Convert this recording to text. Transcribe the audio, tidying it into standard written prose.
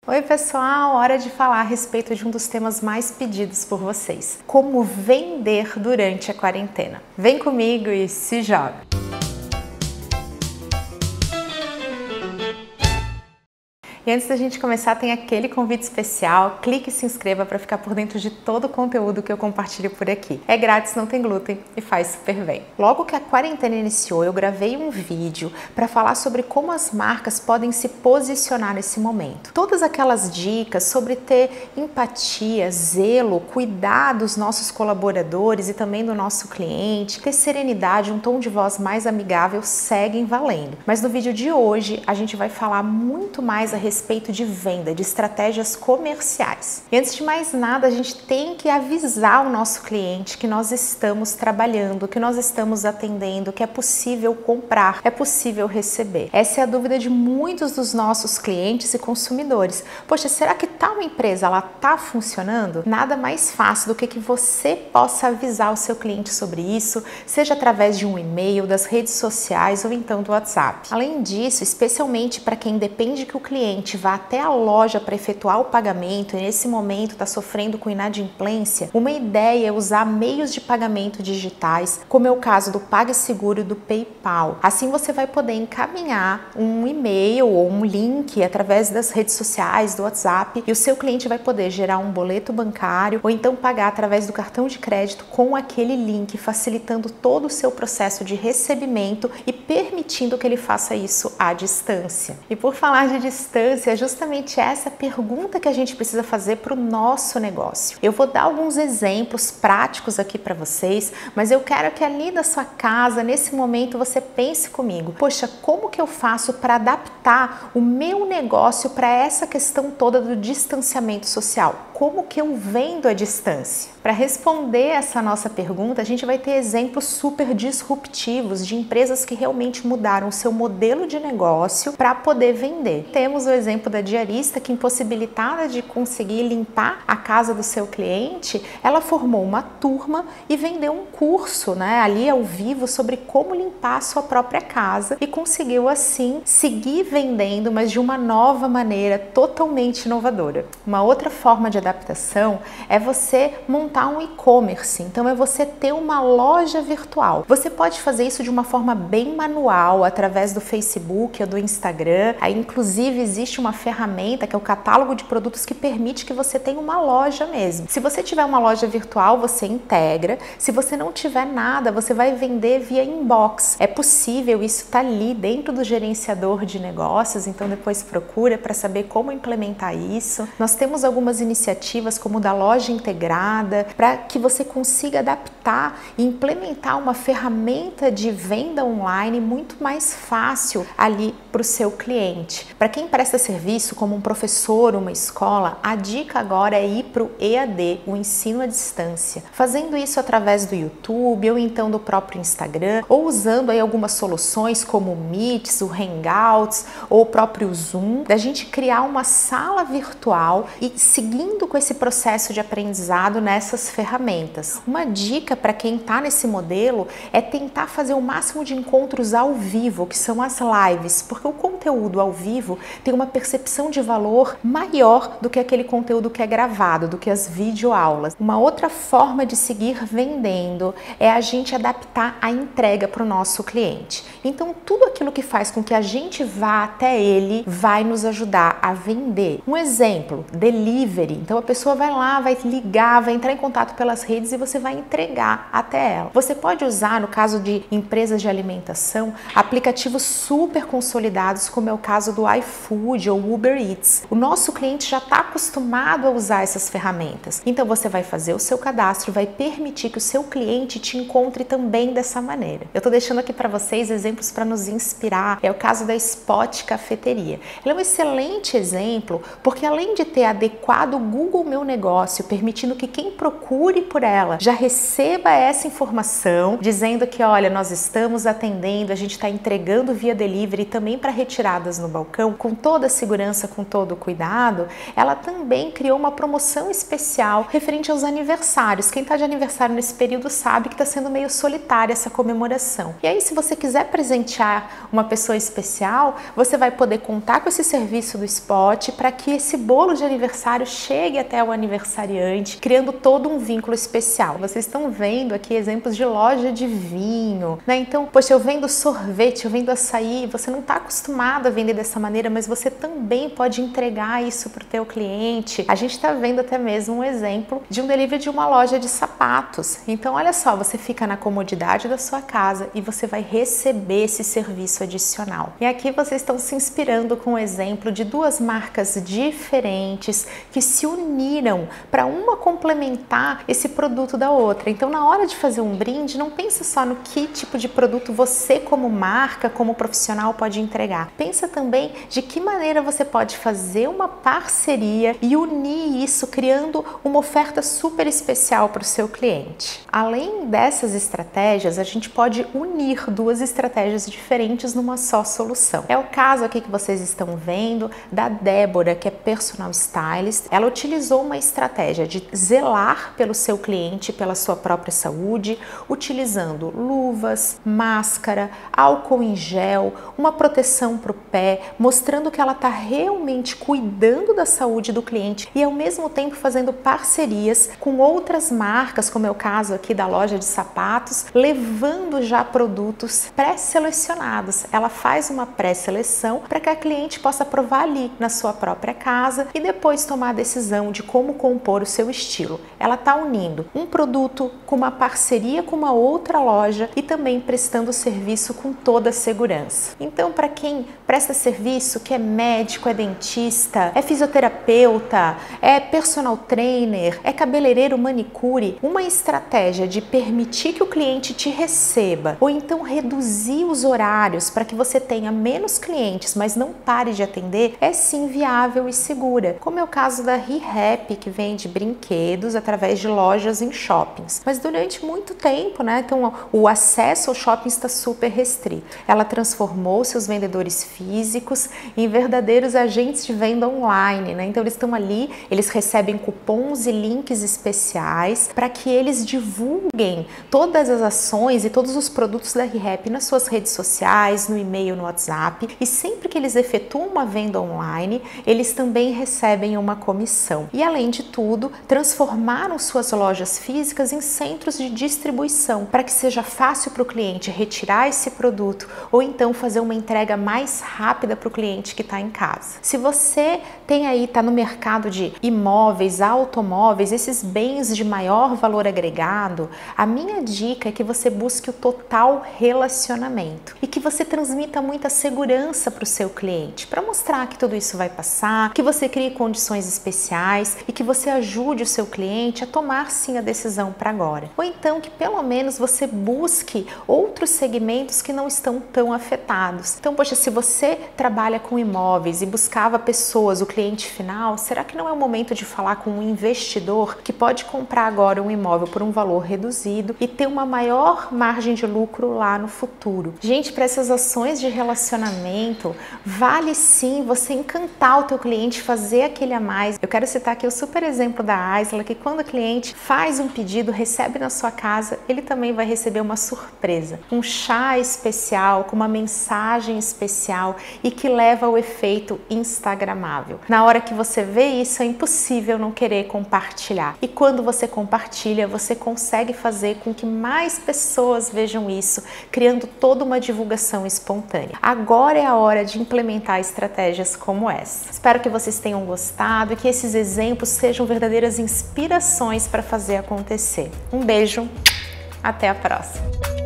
Oi pessoal, hora de falar a respeito de um dos temas mais pedidos por vocês: como vender durante a quarentena. Vem comigo e se joga! E antes da gente começar, tem aquele convite especial, clique e se inscreva para ficar por dentro de todo o conteúdo que eu compartilho por aqui. É grátis, não tem glúten e faz super bem. Logo que a quarentena iniciou, eu gravei um vídeo para falar sobre como as marcas podem se posicionar nesse momento. Todas aquelas dicas sobre ter empatia, zelo, cuidar dos nossos colaboradores e também do nosso cliente, ter serenidade, um tom de voz mais amigável seguem valendo. Mas no vídeo de hoje a gente vai falar muito mais a respeito de venda, de estratégias comerciais. E antes de mais nada, a gente tem que avisar o nosso cliente que nós estamos trabalhando, que nós estamos atendendo, que é possível comprar, é possível receber. Essa é a dúvida de muitos dos nossos clientes e consumidores. Poxa, será que tal empresa ela tá funcionando? Nada mais fácil do que você possa avisar o seu cliente sobre isso, seja através de um e-mail, das redes sociais ou então do WhatsApp. Além disso, especialmente para quem depende que o cliente vá até a loja para efetuar o pagamento e nesse momento está sofrendo com inadimplência, uma ideia é usar meios de pagamento digitais, como é o caso do PagSeguro e do PayPal. Assim você vai poder encaminhar um e-mail ou um link através das redes sociais, do WhatsApp, e o seu cliente vai poder gerar um boleto bancário ou então pagar através do cartão de crédito com aquele link, facilitando todo o seu processo de recebimento e permitindo que ele faça isso à distância. E por falar de distância, é justamente essa pergunta que a gente precisa fazer para o nosso negócio. Eu vou dar alguns exemplos práticos aqui para vocês, mas eu quero que ali da sua casa, nesse momento, você pense comigo: poxa, como que eu faço para adaptar o meu negócio para essa questão toda do distanciamento social? Como que eu vendo à distância? Para responder essa nossa pergunta, a gente vai ter exemplos super disruptivos de empresas que realmente mudaram o seu modelo de negócio para poder vender. Temos o exemplo da diarista que, impossibilitada de conseguir limpar a casa do seu cliente, ela formou uma turma e vendeu um curso, ali ao vivo sobre como limpar a sua própria casa e conseguiu assim seguir vendendo, mas de uma nova maneira totalmente inovadora. Uma outra forma de adaptação é você montar um e-commerce, então é você ter uma loja virtual. Você pode fazer isso de uma forma bem manual, através do Facebook ou do Instagram. Aí, inclusive, existe uma ferramenta que é o catálogo de produtos que permite que você tenha uma loja mesmo. Se você tiver uma loja virtual, você integra. Se você não tiver nada, você vai vender via inbox. É possível, isso está ali dentro do gerenciador de negócios, então depois procura para saber como implementar isso. Nós temos algumas iniciativas como o da loja integrada, para que você consiga adaptar e implementar uma ferramenta de venda online muito mais fácil ali para o seu cliente. Para quem presta serviço como um professor, uma escola, a dica agora é ir para o EAD, o ensino à distância, fazendo isso através do YouTube ou então do próprio Instagram, ou usando aí algumas soluções como o Meets, o Hangouts ou o próprio Zoom, da gente criar uma sala virtual e seguindo com esse processo de aprendizado nessas ferramentas. Uma dica para quem está nesse modelo é tentar fazer o máximo de encontros ao vivo, que são as lives, porque o conteúdo ao vivo tem uma percepção de valor maior do que aquele conteúdo que é gravado, do que as videoaulas. Uma outra forma de seguir vendendo é a gente adaptar a entrega para o nosso cliente. Então, tudo aquilo que faz com que a gente vá até ele vai nos ajudar a vender. Um exemplo, delivery. Então, a pessoa vai lá, vai ligar, vai entrar em contato pelas redes e você vai entregar até ela. Você pode usar, no caso de empresas de alimentação, aplicativos super consolidados, como é o caso do iFood ou Uber Eats. O nosso cliente já está acostumado a usar essas ferramentas. Então você vai fazer o seu cadastro, vai permitir que o seu cliente te encontre também dessa maneira. Eu estou deixando aqui para vocês exemplos para nos inspirar. É o caso da Spot Cafeteria. Ela é um excelente exemplo porque, além de ter adequado o Google Meu Negócio, permitindo que quem procure por ela já receba receba essa informação dizendo que, olha, nós estamos atendendo, a gente está entregando via delivery também para retiradas no balcão, com toda a segurança, com todo o cuidado, ela também criou uma promoção especial referente aos aniversários. Quem está de aniversário nesse período sabe que está sendo meio solitária essa comemoração. E aí, se você quiser presentear uma pessoa especial, você vai poder contar com esse serviço do Spot para que esse bolo de aniversário chegue até o aniversariante, criando todo um vínculo especial. Vocês estão vendo aqui exemplos de loja de vinho, né? Então, poxa, eu vendo sorvete, eu vendo açaí, você não está acostumado a vender dessa maneira, mas você também pode entregar isso para o teu cliente. A gente está vendo até mesmo um exemplo de um delivery de uma loja de sapatos. Então, olha só, você fica na comodidade da sua casa e você vai receber esse serviço adicional. E aqui vocês estão se inspirando com o exemplo de duas marcas diferentes que se uniram para uma complementar esse produto da outra. Então, na hora de fazer um brinde, não pensa só no que tipo de produto você, como marca, como profissional, pode entregar. Pensa também de que maneira você pode fazer uma parceria e unir isso, criando uma oferta super especial para o seu cliente. Além dessas estratégias, a gente pode unir duas estratégias diferentes numa só solução. É o caso aqui que vocês estão vendo da Débora, que é personal stylist. Ela utilizou uma estratégia de zelar pelo seu cliente, pela sua própria saúde, utilizando luvas, máscara, álcool em gel, uma proteção para o pé, mostrando que ela está realmente cuidando da saúde do cliente e ao mesmo tempo fazendo parcerias com outras marcas, como é o caso aqui da loja de sapatos, levando já produtos pré-selecionados. Ela faz uma pré-seleção para que a cliente possa provar ali na sua própria casa e depois tomar a decisão de como compor o seu estilo. Ela está unindo um produto com uma parceria com uma outra loja e também prestando serviço com toda a segurança. Então, para quem presta serviço, que é médico, é dentista, é fisioterapeuta, é personal trainer, é cabeleireiro, manicure, uma estratégia de permitir que o cliente te receba ou então reduzir os horários para que você tenha menos clientes, mas não pare de atender, é sim viável e segura, como é o caso da ReHap, que vende brinquedos através de lojas em shoppings. Mas durante muito tempo, né, então o acesso ao shopping está super restrito. Ela transformou seus vendedores físicos em verdadeiros agentes de venda online, né? Então eles estão ali, eles recebem cupons e links especiais para que eles divulguem todas as ações e todos os produtos da ReHap nas suas redes sociais, no e-mail, no WhatsApp, e sempre que eles efetuam uma venda online, eles também recebem uma comissão. E além de tudo, transformaram suas lojas físicas em centros de distribuição para que seja fácil para o cliente retirar esse produto ou então fazer uma entrega mais rápida para o cliente que está em casa. Se você está no mercado de imóveis, automóveis, esses bens de maior valor agregado, a minha dica é que você busque o total relacionamento e que você transmita muita segurança para o seu cliente, para mostrar que tudo isso vai passar, que você crie condições especiais e que você ajude o seu cliente a tomar sim a decisão para agora. Ou então que pelo menos você busque outros segmentos que não estão tão afetados. Então, poxa, se você trabalha com imóveis e buscava pessoas, o cliente final, será que não é o momento de falar com um investidor que pode comprar agora um imóvel por um valor reduzido e ter uma maior margem de lucro lá no futuro? Gente, para essas ações de relacionamento, vale sim você encantar o teu cliente, fazer aquele a mais. Eu quero citar aqui o super exemplo da Isla, que quando o cliente faz um pedido, recebe na sua casa, ele também vai receber uma surpresa, um chá especial com uma mensagem especial e que leva ao efeito instagramável. Na hora que você vê isso, é impossível não querer compartilhar. E quando você compartilha, você consegue fazer com que mais pessoas vejam isso, criando toda uma divulgação espontânea. Agora é a hora de implementar estratégias como essa. Espero que vocês tenham gostado e que esses exemplos sejam verdadeiras inspirações para fazer acontecer. Um beijo, até a próxima!